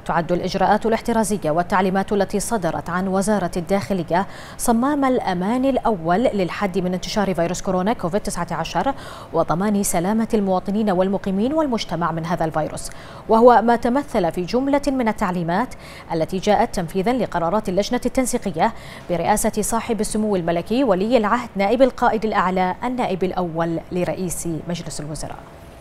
تعد الإجراءات الاحترازية والتعليمات التي صدرت عن وزارة الداخلية صمام الأمان الأول للحد من انتشار فيروس كورونا كوفيد-19 وضمان سلامة المواطنين والمقيمين والمجتمع من هذا الفيروس، وهو ما تمثل في جملة من التعليمات التي جاءت تنفيذا لقرارات اللجنة التنسيقية برئاسة صاحب السمو الملكي ولي العهد نائب القائد الأعلى النائب الأول لرئيس مجلس الوزراء.